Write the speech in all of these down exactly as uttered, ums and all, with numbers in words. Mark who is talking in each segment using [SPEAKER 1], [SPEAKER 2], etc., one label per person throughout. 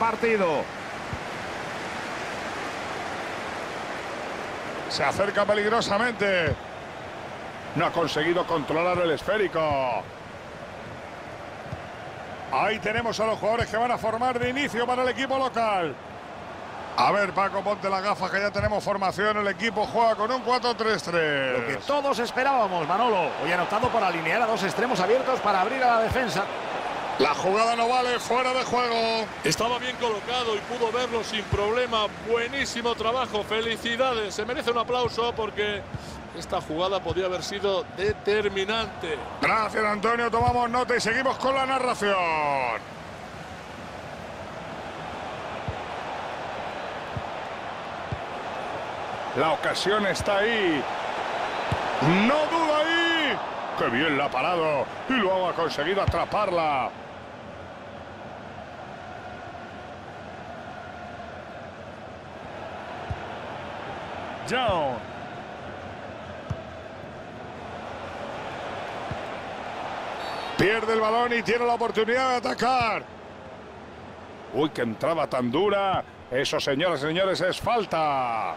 [SPEAKER 1] partido.
[SPEAKER 2] Se acerca peligrosamente. No ha conseguido controlar el esférico. Ahí tenemos a los jugadores que van a formar de inicio para el equipo local. A ver, Paco, ponte las gafas que ya tenemos formación. El equipo juega con un cuatro tres tres.
[SPEAKER 1] Lo que todos esperábamos, Manolo. Hoy han optado por alinear a dos extremos abiertos para abrir a la defensa.
[SPEAKER 2] La jugada no vale, fuera de juego.
[SPEAKER 3] Estaba bien colocado y pudo verlo sin problema. Buenísimo trabajo, felicidades. Se merece un aplauso porque esta jugada podía haber sido determinante.
[SPEAKER 2] Gracias, Antonio. Tomamos nota y seguimos con la narración. La ocasión está ahí. No duda ahí. ¡Qué bien la ha parado! Y luego ha conseguido atraparla. Young. Pierde el balón y tiene la oportunidad de atacar. Uy, qué entrada tan dura. Eso, señoras y señores, es falta.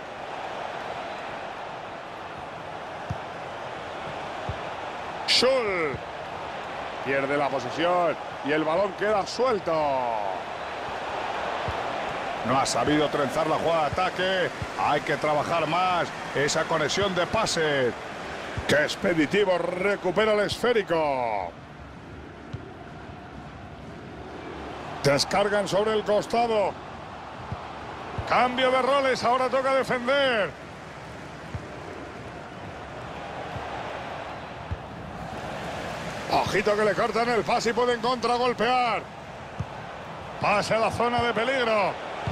[SPEAKER 2] Schul. Pierde la posición y el balón queda suelto. No ha sabido trenzar la jugada de ataque. Hay que trabajar más esa conexión de pases. ¡Qué expeditivo! Recupera el esférico. Descargan sobre el costado. Cambio de roles. Ahora toca defender. Ojito que le cortan el pase y pueden contragolpear. Pase a la zona de peligro.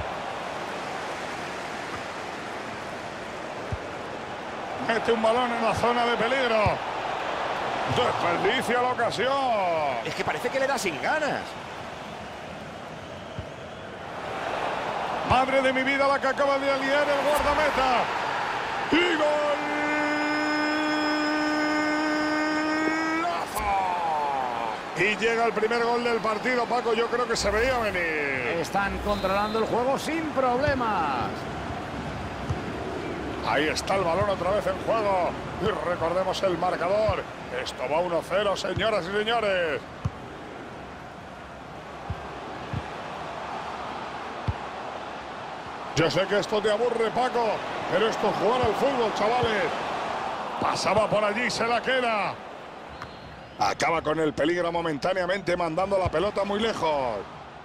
[SPEAKER 2] Mete un balón en la zona de peligro. Desperdicia la ocasión.
[SPEAKER 1] Es que parece que le da sin ganas.
[SPEAKER 2] Madre de mi vida, la que acaba de aliar el guardameta. ¡Y golazo! Y llega el primer gol del partido, Paco. Yo creo que se veía venir.
[SPEAKER 1] Están controlando el juego sin problemas.
[SPEAKER 2] Ahí está el balón otra vez en juego. Y recordemos el marcador. Esto va uno cero, señoras y señores. Yo sé que esto te aburre, Paco, pero esto es jugar al fútbol, chavales. Pasaba por allí, se la queda. Acaba con el peligro momentáneamente, mandando la pelota muy lejos.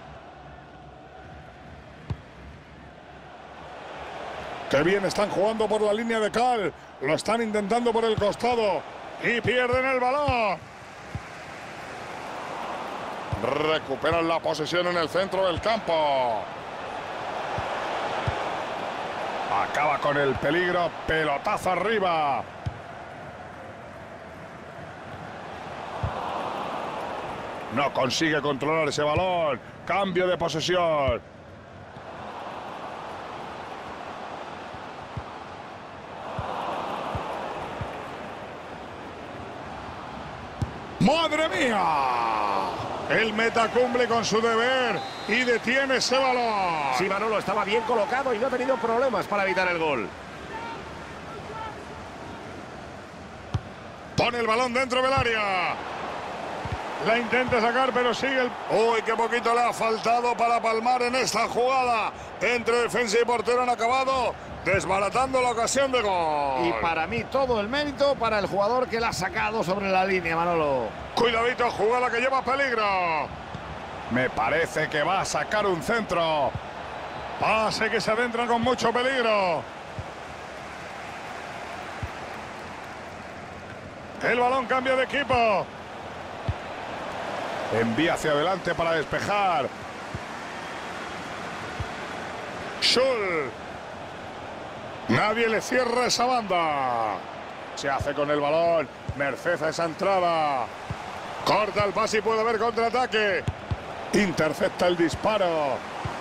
[SPEAKER 2] ¡Qué bien están jugando por la línea de cal! Lo están intentando por el costado. Y pierden el balón. Recuperan la posesión en el centro del campo. Acaba con el peligro. Pelotazo arriba. No consigue controlar ese balón. Cambio de posesión. ¡Madre mía! El meta cumple con su deber y detiene ese balón.
[SPEAKER 1] Sí, Manolo, estaba bien colocado y no ha tenido problemas para evitar el gol.
[SPEAKER 2] Pone el balón dentro del área. La intenta sacar, pero sigue el... ¡Uy, qué poquito le ha faltado para palmar en esta jugada! Entre defensa y portero han acabado desbaratando la ocasión de gol.
[SPEAKER 1] Y para mí todo el mérito para el jugador que la ha sacado sobre la línea, Manolo.
[SPEAKER 2] Cuidadito, jugada que lleva peligro. Me parece que va a sacar un centro. Pase que se adentra con mucho peligro. El balón cambia de equipo. Envía hacia adelante para despejar. Schul. Nadie le cierra esa banda. Se hace con el balón. Merced a esa entrada. Corta el pase y puede haber contraataque. Intercepta el disparo.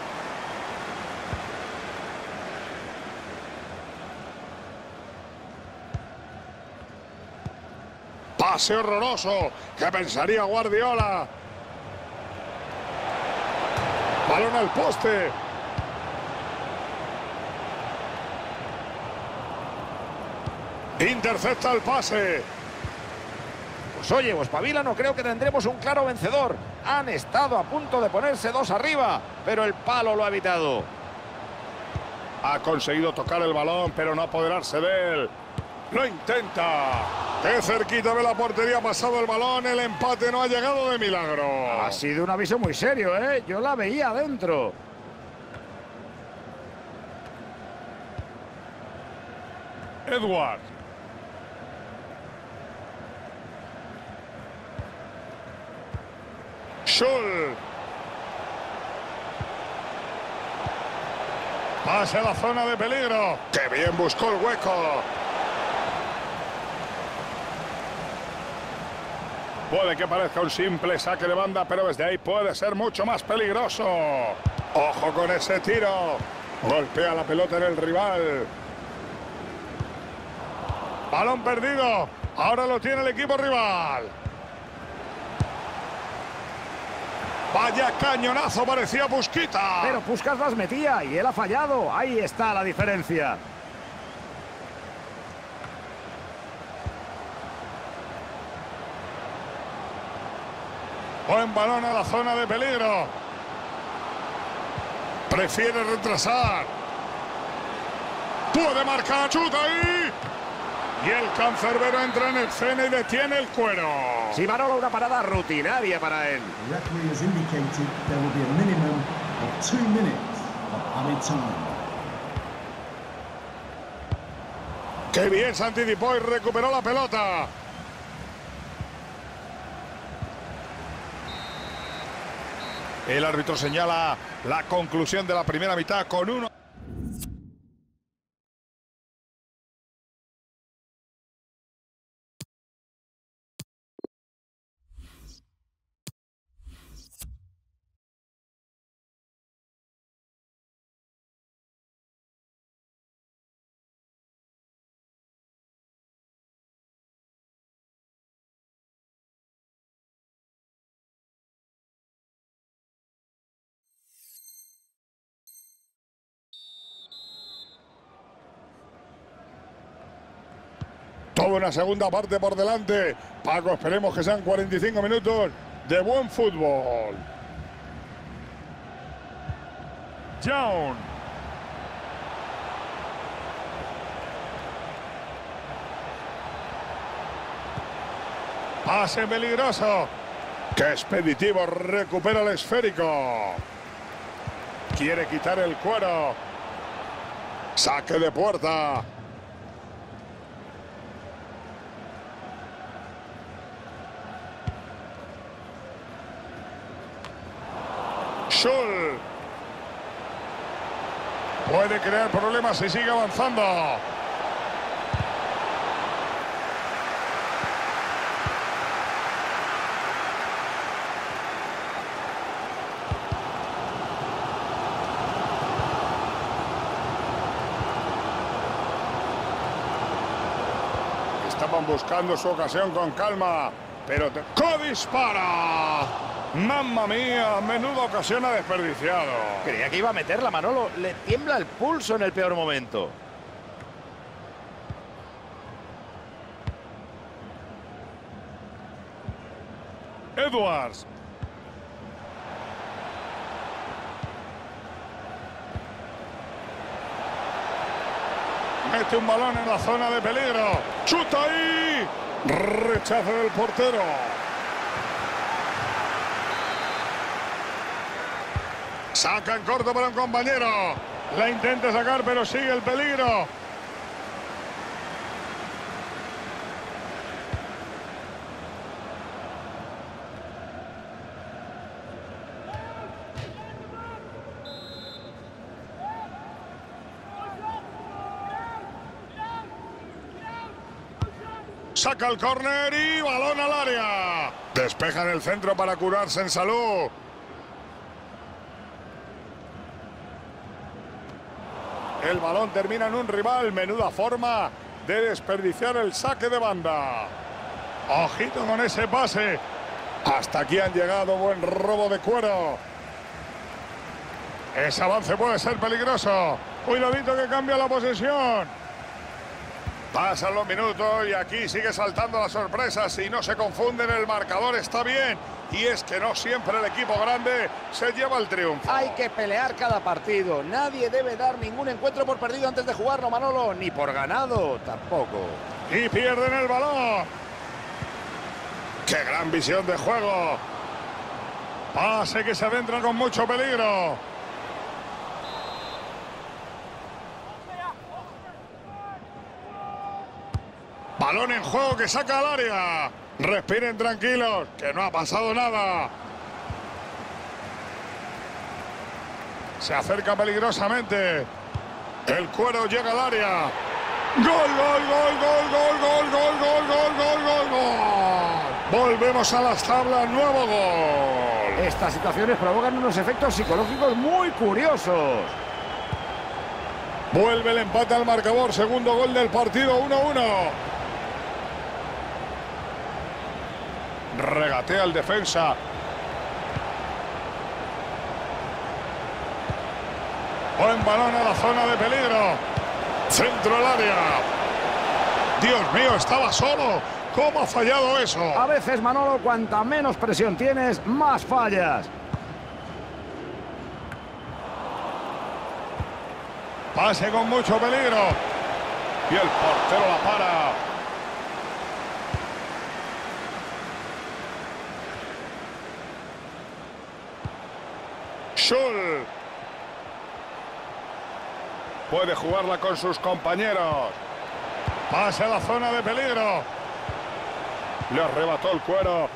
[SPEAKER 2] Pase horroroso. ¿Qué pensaría Guardiola? Balón al poste. Intercepta el pase.
[SPEAKER 1] Pues oye, o espabila, no creo que tendremos un claro vencedor. Han estado a punto de ponerse dos arriba, pero el palo lo ha evitado.
[SPEAKER 2] Ha conseguido tocar el balón, pero no apoderarse de él. Lo intenta. Qué cerquita de la portería ha pasado el balón. El empate no ha llegado de milagro.
[SPEAKER 1] Ha sido un aviso muy serio, ¿eh? Yo la veía adentro.
[SPEAKER 2] Edwards. Scholl. Pase a la zona de peligro. ¡Qué bien buscó el hueco! Puede que parezca un simple saque de banda, pero desde ahí puede ser mucho más peligroso. ¡Ojo con ese tiro! Golpea la pelota en el rival. Balón perdido. Ahora lo tiene el equipo rival. Vaya cañonazo, parecía Busquita.
[SPEAKER 1] Pero Puskás las metía y él ha fallado. Ahí está la diferencia.
[SPEAKER 2] Buen balón a la zona de peligro. Prefiere retrasar. Puede marcar. Chuta ahí. Y el cancerbero entra en escena y detiene el cuero.
[SPEAKER 1] Sí, Manolo, una parada rutinaria para él.
[SPEAKER 4] The referee has indicated there will be a minimum of two minutes of added time.
[SPEAKER 2] ¡Qué bien se anticipó y recuperó la pelota! El árbitro señala la conclusión de la primera mitad con uno. Toda una segunda parte por delante. Paco, esperemos que sean cuarenta y cinco minutos de buen fútbol. Young. Pase peligroso. ¡Qué expeditivo! Recupera el esférico. Quiere quitar el cuero. Saque de puerta. Scholl. Puede crear problemas si sigue avanzando. Estaban buscando su ocasión con calma, pero te... ¡Co dispara! ¡Mamma mía! Menuda ocasión ha desperdiciado.
[SPEAKER 1] Creía que iba a meterla, Manolo. Le tiembla el pulso en el peor momento.
[SPEAKER 2] Edwards. Mete un balón en la zona de peligro. ¡Chuta ahí! Rechazo del portero. Saca en corto para un compañero. La intenta sacar, pero sigue el peligro. Saca el córner y balón al área. Despeja en el centro para curarse en salud. El balón termina en un rival. Menuda forma de desperdiciar el saque de banda. Ojito con ese pase. Hasta aquí han llegado. Buen robo de cuero. Ese avance puede ser peligroso. Cuidadito que cambia la posesión. Pasan los minutos y aquí sigue saltando las sorpresas y no se confunden, el marcador está bien. Y es que no siempre el equipo grande se lleva el triunfo.
[SPEAKER 1] Hay que pelear cada partido. Nadie debe dar ningún encuentro por perdido antes de jugarlo, Manolo. Ni por ganado tampoco.
[SPEAKER 2] Y pierden el balón. ¡Qué gran visión de juego! Pase que se adentra con mucho peligro. Balón en juego que saca al área. Respiren tranquilos, que no ha pasado nada. Se acerca peligrosamente. El cuero llega al área. ¡Gol, gol, gol, gol, gol, gol, gol, gol, gol, gol, gol, gol! Volvemos a las tablas, nuevo gol.
[SPEAKER 1] Estas situaciones provocan unos efectos psicológicos muy curiosos.
[SPEAKER 2] Vuelve el empate al marcador, segundo gol del partido, uno uno. Regatea el defensa. Buen balón a la zona de peligro. Centro al área. Dios mío, estaba solo. ¿Cómo ha fallado eso?
[SPEAKER 1] A veces, Manolo, cuanta menos presión tienes, más fallas.
[SPEAKER 2] Pase con mucho peligro. Y el portero la para. Schul. Puede jugarla con sus compañeros. Pase a la zona de peligro. Le arrebató el cuero.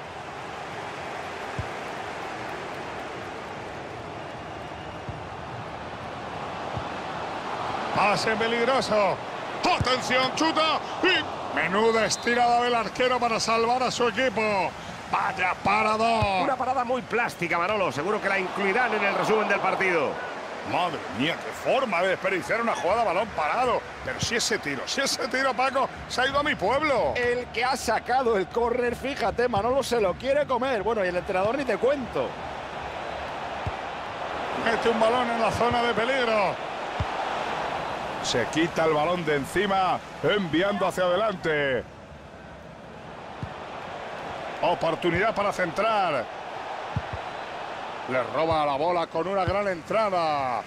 [SPEAKER 2] Pase peligroso. ¡Atención, chuta! Y menuda estirada del arquero para salvar a su equipo. ¡Vaya paradón!
[SPEAKER 1] Una parada muy plástica, Manolo. Seguro que la incluirán en el resumen del partido.
[SPEAKER 2] Madre mía, qué forma de desperdiciar una jugada a balón parado. Pero si ese tiro, si ese tiro, Paco, se ha ido a mi pueblo.
[SPEAKER 1] El que ha sacado el córner, fíjate, Manolo se lo quiere comer. Bueno, y el entrenador ni te cuento.
[SPEAKER 2] Mete un balón en la zona de peligro. Se quita el balón de encima, enviando hacia adelante. Oportunidad para centrar. Le roba la bola con una gran entrada.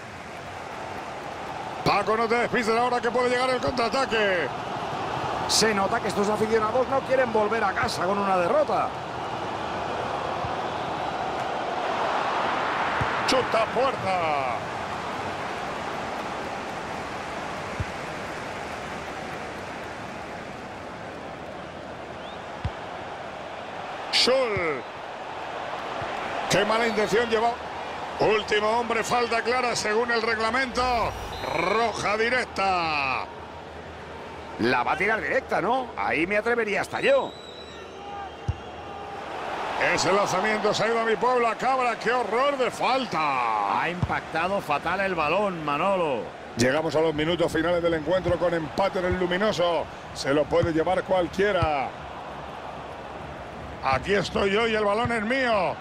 [SPEAKER 2] Paco, no te despistes ahora que puede llegar el contraataque.
[SPEAKER 1] Se nota que estos aficionados no quieren volver a casa con una derrota.
[SPEAKER 2] Chuta puerta. Schul. Qué mala intención llevó. Último hombre, falta clara según el reglamento. Roja directa.
[SPEAKER 1] La va a tirar directa, ¿no? Ahí me atrevería hasta yo.
[SPEAKER 2] Ese lanzamiento se ha ido a mi pueblo, a Cabra. ¡Qué horror de falta!
[SPEAKER 1] Ha impactado fatal el balón, Manolo.
[SPEAKER 2] Llegamos a los minutos finales del encuentro con empate en el luminoso. Se lo puede llevar cualquiera. Aquí estoy yo y el balón es mío.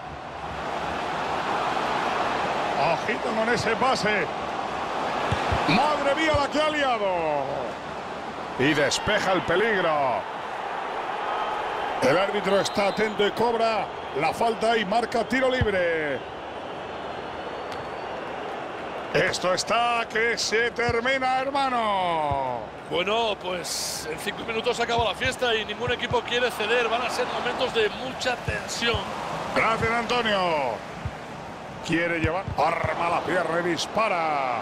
[SPEAKER 2] Ojito con ese pase. ¡Madre mía la que ha liado! Y despeja el peligro. El árbitro está atento y cobra la falta y marca tiro libre. Esto está que se termina, hermano.
[SPEAKER 3] Bueno, pues en cinco minutos se acaba la fiesta y ningún equipo quiere ceder. Van a ser momentos de mucha tensión.
[SPEAKER 2] Gracias, Antonio. Quiere llevar, arma la pierna y dispara.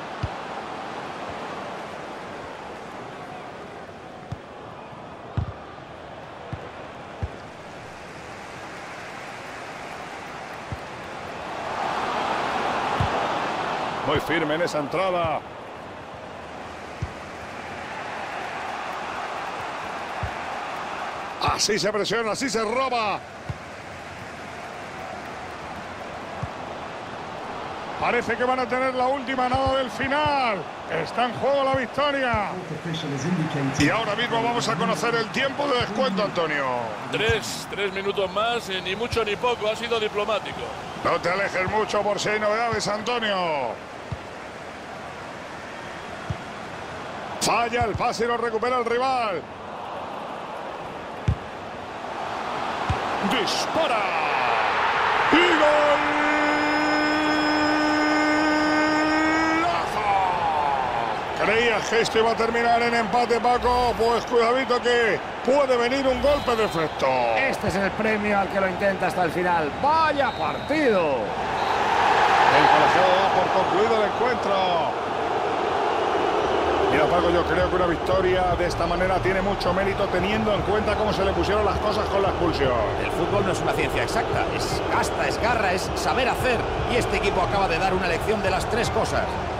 [SPEAKER 2] Muy firme en esa entrada. Así se presiona, así se roba. Parece que van a tener la última, nada del final. Está en juego la victoria. Y ahora mismo vamos a conocer el tiempo de descuento, Antonio.
[SPEAKER 3] Tres, tres minutos más, eh, ni mucho ni poco, ha sido diplomático.
[SPEAKER 2] No te alejes mucho por si hay novedades, Antonio. Falla el pase y lo recupera el rival. Dispara. ¡Y golazo! Creías que esto iba a terminar en empate, Paco. Pues cuidadito que puede venir un golpe de efecto.
[SPEAKER 1] Este es el premio al que lo intenta hasta el final. ¡Vaya partido!
[SPEAKER 2] El colegiado da por concluido el encuentro. Mira, Paco, yo creo que una victoria de esta manera tiene mucho mérito teniendo en cuenta cómo se le pusieron las cosas con la expulsión.
[SPEAKER 5] El fútbol no es una ciencia exacta, es casta, es garra, es saber hacer. Y este equipo acaba de dar una lección de las tres cosas.